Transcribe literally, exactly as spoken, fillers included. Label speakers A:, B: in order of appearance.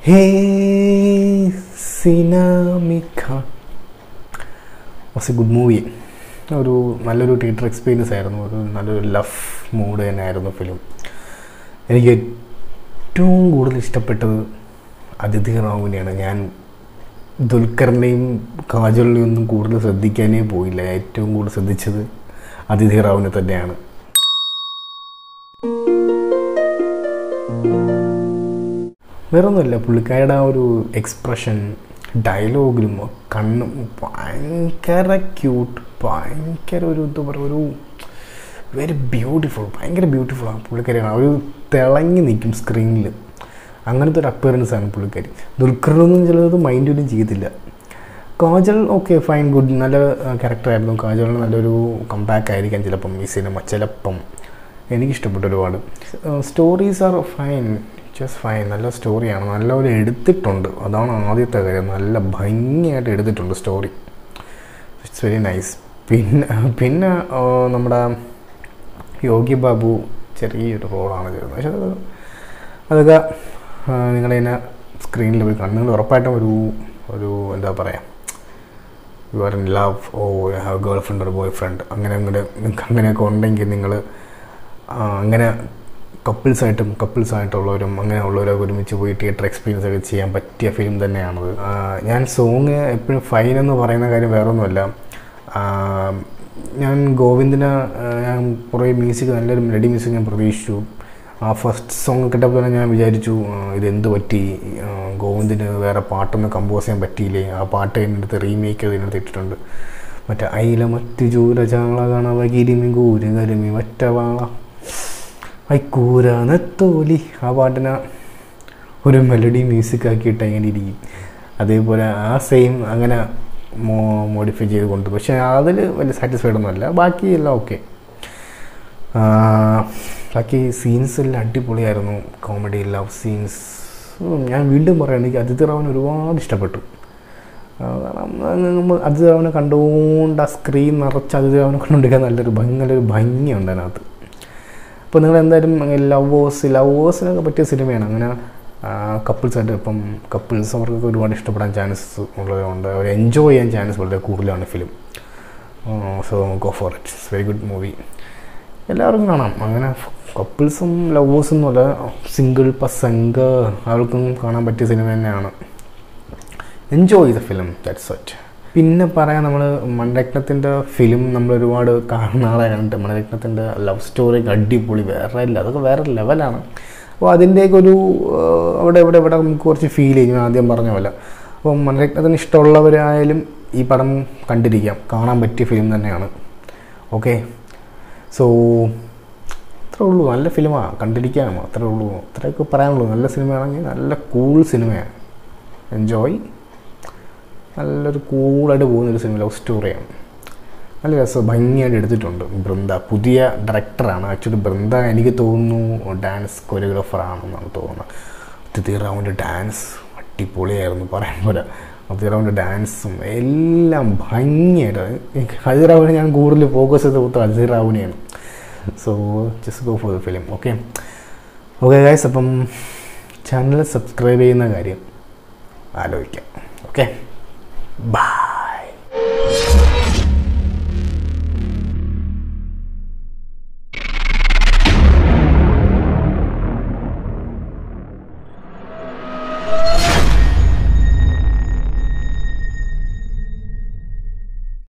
A: Hey, Sinamika was a good movie. ഒരു നല്ലൊരു theatre experience ആയിരുന്നു. ഒരു നല്ലൊരു ലവ് മൂഡ് തന്നെയായിരുന്നു ഫിലിം. എനിക്ക് ഏറ്റവും കൂടുതൽ ഇഷ്ടപ്പെട്ടത് അതിഥി റാവുവിനെയാണ്. ഞാൻ ദുൽഖറിനെയും കാജലിനെയും ഒന്നും കൂടുതൽ ശ്രദ്ധിക്കാനേ പോയില്ല. ഏറ്റവും കൂടുതൽ ശ്രദ്ധിച്ചത് അതിഥി റാവുവിനെ തന്നെയാണ്. വേറൊന്നുമില്ല, പുള്ളിക്കാരുടെ ആ ഒരു എക്സ്പ്രഷൻ, ഡയലോഗിലും കണ്ണും ഭയങ്കര ക്യൂട്ട്, ഭയങ്കര ഒരു എന്താ പറയുക, ഒരു വെരി ബ്യൂട്ടിഫുൾ, ഭയങ്കര ബ്യൂട്ടിഫുള്ളാണ് പുള്ളിക്കാരിയാണ്. ഒരു തിളങ്ങി നിൽക്കും സ്ക്രീനിൽ. അങ്ങനത്തെ ഒരു അപ്പിയറൻസ് ആണ് പുള്ളിക്കാരി. ദുൽഖറിനൊന്നും ചിലത് മൈൻഡൊന്നും ചെയ്തില്ല. കാജൽ ഓക്കെ ഫൈൻ ഗുഡ്, നല്ല ക്യാരക്ടറായിരുന്നു. കാജലിന് നല്ലൊരു കംബാക്ക് ആയിരിക്കാം ചിലപ്പം ഈ സിനിമ, ചിലപ്പം. എനിക്കിഷ്ടപ്പെട്ടു ഒരുപാട്. Stories are fine, just fine. നല്ല സ്റ്റോറിയാണ്, നല്ലപോലെ എടുത്തിട്ടുണ്ട്. അതാണ് ആദ്യത്തെ കാര്യം, നല്ല ഭംഗിയായിട്ട് എടുത്തിട്ടുണ്ട് സ്റ്റോറി. It's very nice. പിന്നെ പിന്നെ നമ്മുടെ യോഗി ബാബു ചെറിയൊരു റോളാണ് ചെയ്യുന്നത്. പക്ഷെ അത് അതൊക്കെ നിങ്ങളിങ്ങനെ സ്ക്രീനിൽ പോയി കണ്ട് നിങ്ങൾ ഉറപ്പായിട്ടും ഒരു ഒരു എന്താ പറയുക, you are in love, oh you have girlfriend ഒരു ബോയ് ഫ്രണ്ട്, അങ്ങനെ അങ്ങനെ നിങ്ങൾക്ക് അങ്ങനെയൊക്കെ ഉണ്ടെങ്കിൽ നിങ്ങൾ അങ്ങനെ കപ്പിൾസായിട്ടും കപ്പിൾസായിട്ടുള്ളവരും അങ്ങനെ ഉള്ളവരൊക്കെ ഒരുമിച്ച് പോയി തിയേറ്റർ എക്സ്പീരിയൻസ് ഒക്കെ ചെയ്യാൻ പറ്റിയ ഫിലിം തന്നെയാണത്. ഞാൻ സോങ് എപ്പോഴും ഫൈൻ എന്ന് പറയുന്ന കാര്യം വേറൊന്നുമല്ല. ഞാൻ ഗോവിന്ദിന് ഞാൻ കുറേ മ്യൂസിക്, നല്ലൊരു മെലഡി മ്യൂസിക് ഞാൻ പ്രതീക്ഷിച്ചു. ആ ഫസ്റ്റ് സോങ് കിട്ടപ്പോൾ തന്നെ ഞാൻ വിചാരിച്ചു ഇതെന്ത് പറ്റി, ഗോവിന്ദിന് വേറെ പാട്ടൊന്നും കമ്പോസ് ചെയ്യാൻ പറ്റിയില്ലേ. ആ പാട്ട് അതിനടുത്ത് റീമേക്ക് അതിനടുത്ത് ഇട്ടിട്ടുണ്ട്. മറ്റേ അയില മറ്റ് ചൂര ചാള കാണാവ കിരിമി കൂര് കരിമി മറ്റവാള ഐക്കൂര നെത്തോലി, ആ പാട്ടിനെ ഒരു മെലഡി മ്യൂസിക് ആക്കിയിട്ട് അങ്ങനെ ഇരിക്കും. അതേപോലെ ആ സെയിം അങ്ങനെ മോ മോഡിഫൈ ചെയ്ത് കൊണ്ടു. പക്ഷേ അതിൽ വലിയ സാറ്റിസ്ഫൈഡ് ഒന്നുമല്ല. ബാക്കി എല്ലാം ഓക്കെ. ബാക്കി സീൻസ് എല്ലാം അടിപൊളിയായിരുന്നു. Comedy, love scenes. ഞാൻ വീണ്ടും പറയാം, എനിക്ക് അതിഥി റാവുവിനെ ഒരുപാട് ഇഷ്ടപ്പെട്ടു. കാരണം അതിഥി റാവുവിനെ കണ്ടുകൊണ്ട് ആ സ്ക്രീൻ നിറച്ച് അതിഥി റാവുവിനെ കണ്ടുകൊണ്ടിരിക്കാൻ നല്ലൊരു ഭംഗി നല്ലൊരു ഭംഗിയുണ്ട് അതിനകത്ത്. അപ്പോൾ നിങ്ങൾ എന്തായാലും ലവേഴ്സ് ലവേഴ്സിനൊക്കെ പറ്റിയ സിനിമയാണ്. അങ്ങനെ കപ്പിൾസായിട്ട് ഇപ്പം കപ്പിൾസ് അവർക്കൊക്കെ ഒരുപാട് ഇഷ്ടപ്പെടാൻ ചാൻസ് ഉള്ളതുകൊണ്ട് അവർ എൻജോയ് ചെയ്യാൻ ചാൻസ് വളരെ കൂടുതലാണ് film. So go for it, it's very good movie. എല്ലാവർക്കും കാണാം. അങ്ങനെ കപ്പിൾസും ലവേഴ്സും ഒന്നുമല്ല, സിംഗിൾ പസംഗ അവർക്കും കാണാൻ പറ്റിയ സിനിമ തന്നെയാണ്. Enjoy the film, that's it. പിന്നെ പറയാം, നമ്മൾ മണിരത്നത്തിൻ്റെ ഫിലിം നമ്മൾ ഒരുപാട് നാളെ കണ്ടിട്ട്. മണിരത്നത്തിൻ്റെ ലവ് സ്റ്റോറി അടിപൊളി, വേറെ ഇല്ല, അതൊക്കെ വേറെ ലെവലാണ്. അപ്പോൾ അതിൻ്റെയൊക്കെ ഒരു അവിടെ ഇവിടെ ഇവിടെ നമുക്ക് കുറച്ച് ഫീൽ ചെയ്യും, ആദ്യം പറഞ്ഞ പോലെ. അപ്പോൾ മണിരത്നത്തിന് ഇഷ്ടമുള്ളവരായാലും ഈ പടം കണ്ടിരിക്കാം, കാണാൻ പറ്റിയ ഫിലിം തന്നെയാണ്. ഓക്കെ, സോ അത്രേ ഉള്ളൂ. നല്ല ഫിലിമാണ്, കണ്ടിരിക്കാം, അത്രേ ഉള്ളൂ. അത്രയൊക്കെ പറയാനുള്ളൂ. നല്ല സിനിമയാണെങ്കിൽ നല്ല കൂൾ സിനിമയാണ്. എൻജോയ്. നല്ലൊരു കൂളായിട്ട് പോകുന്നൊരു സിനിമ, ലവ് സ്റ്റോറിയാണ്. നല്ല രസം, ഭംഗിയായിട്ട് എടുത്തിട്ടുണ്ട്. ബൃന്ദ പുതിയ ഡയറക്ടറാണ്. ആക്ച്വലി ബൃന്ദ എനിക്ക് തോന്നുന്നു ഡാൻസ് കൊറിയോഗ്രാഫറാണെന്നാണ് തോന്നുന്നത്. അതിഥി റാവുവിൻ്റെ ഡാൻസ് അടിപൊളിയായിരുന്നു, പറയാൻ പോലെ. അതിഥി റാവുവിൻ്റെ ഡാൻസും എല്ലാം ഭംഗിയായിട്ട്. അതിഥി റാവുവിനെ ഞാൻ കൂടുതൽ ഫോക്കസ് ചെയ്ത് കൊടുത്തത് അതിഥി റാവുവിനെയാണ്. So just go for the film. Okay okay guys, അപ്പം ചാനൽ സബ്സ്ക്രൈബ് ചെയ്യുന്ന കാര്യം ആലോചിക്കാം. Okay, bye.